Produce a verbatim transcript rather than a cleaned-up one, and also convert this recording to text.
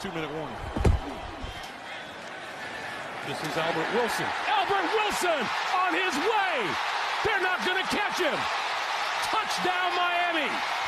two-minute warning. This is Albert Wilson. Albert Wilson on his way. They're not going to catch him. Touchdown, Miami.